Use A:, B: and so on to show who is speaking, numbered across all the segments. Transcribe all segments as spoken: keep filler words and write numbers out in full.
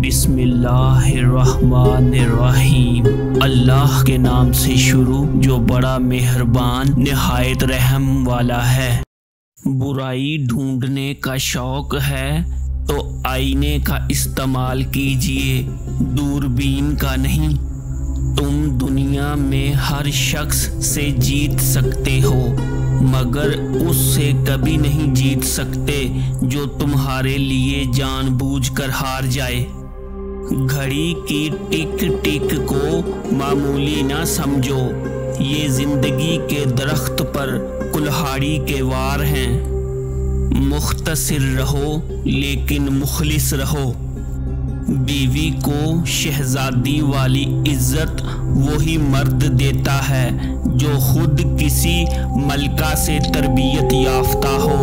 A: बिस्मिल्लाहिर्रहमानिर्रहीम। अल्लाह के नाम से शुरू जो बड़ा मेहरबान निहायत रहम वाला है। बुराई ढूंढने का शौक है तो आईने का इस्तेमाल कीजिए, दूरबीन का नहीं। तुम दुनिया में हर शख्स से जीत सकते हो मगर उससे कभी नहीं जीत सकते जो तुम्हारे लिए जानबूझकर हार जाए। घड़ी की टिक टिक को मामूली ना समझो, ये जिंदगी के दरख्त पर कुल्हाड़ी के वार हैं। मुख्तसिर रहो लेकिन मुखलिस रहो। बीवी को शहजादी वाली इज्जत वही मर्द देता है जो खुद किसी मलका से तरबियत याफ्ता हो।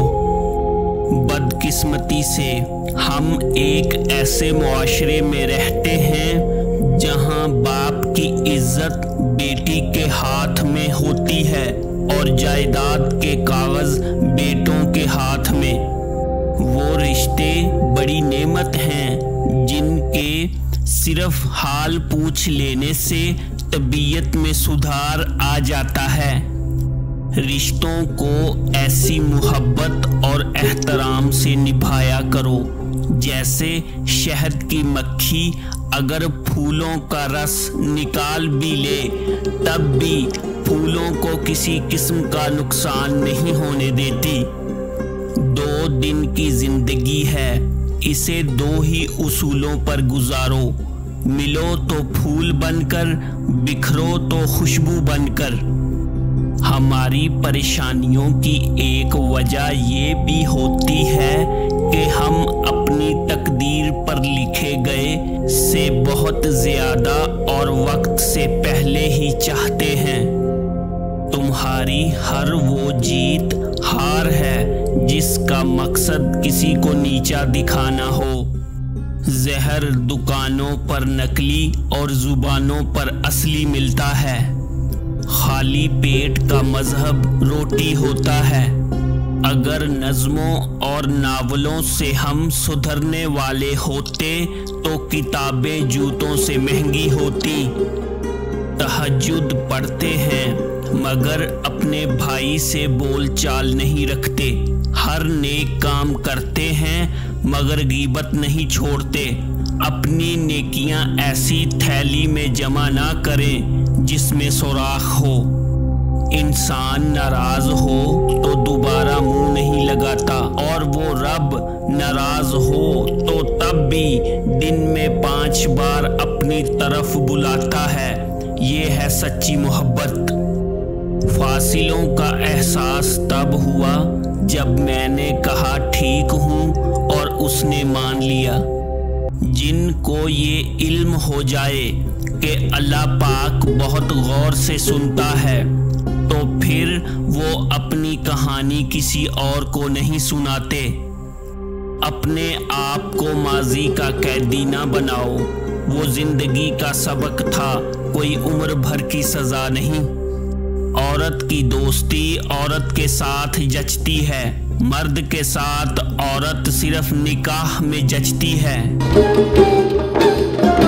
A: बदकिस्मती से हम एक ऐसे मुआशरे में रहते हैं जहां बाप की इज्जत बेटी के हाथ में होती है और जायदाद के कागज बेटों के हाथ में। वो रिश्ते बड़ी नेमत हैं जिनके सिर्फ हाल पूछ लेने से तबीयत में सुधार आ जाता है। रिश्तों को ऐसी मोहब्बत और एहतराम से निभाया करो जैसे शहद की मक्खी अगर फूलों का रस निकाल भी ले तब भी फूलों को किसी किस्म का नुकसान नहीं होने देती। दो दिन की जिंदगी है, इसे दो ही उसूलों पर गुजारो। मिलो तो फूल बनकर, बिखरो तो खुशबू बनकर। हमारी परेशानियों की एक वजह ये भी होती है कि हम अपनी तकदीर पर लिखे गए से बहुत ज्यादा और वक्त से पहले ही चाहते हैं। तुम्हारी हर वो जीत हार है जिसका मकसद किसी को नीचा दिखाना हो। जहर दुकानों पर नकली और जुबानों पर असली मिलता है। खाली पेट का मजहब रोटी होता है। अगर नज़्मों और नावलों से हम सुधरने वाले होते तो किताबें जूतों से महंगी होती। तहज्जुद पढ़ते हैं मगर अपने भाई से बोलचाल नहीं रखते। हर नेक काम करते हैं मगर गीबत नहीं छोड़ते। अपनी नेकियां ऐसी थैली में जमा ना करें जिसमें सुराख हो। इंसान नाराज हो तो दोबारा मुंह नहीं लगाता और वो रब नाराज हो तो तब भी दिन में पांच बार अपनी तरफ बुलाता है। ये है सच्ची मोहब्बत। फासिलों का एहसास तब हुआ जब मैंने कहा ठीक हूँ और उसने मान लिया। जिनको ये इल्म हो जाए कि अल्लाह पाक बहुत गौर से सुनता है तो फिर वो अपनी कहानी किसी और को नहीं सुनाते। अपने आप को माजी का कैदी ना बनाओ, वो जिंदगी का सबक था, कोई उम्र भर की सजा नहीं। औरत की दोस्ती औरत के साथ जचती है, मर्द के साथ औरत सिर्फ निकाह में जचती है।